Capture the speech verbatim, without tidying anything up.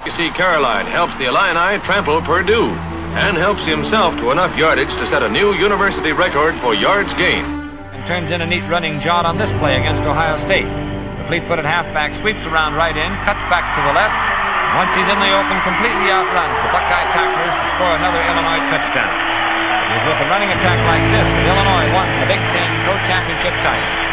C. Caroline helps the Illini trample Purdue and helps himself to enough yardage to set a new university record for yards gained. And turns in a neat running jaunt on this play against Ohio State. The fleet-footed halfback sweeps around right in, cuts back to the left. Once he's in the open, completely outruns the Buckeye tacklers to score another Illinois touchdown. It was with a running attack like this that Illinois won the Big Ten Pro-Championship title.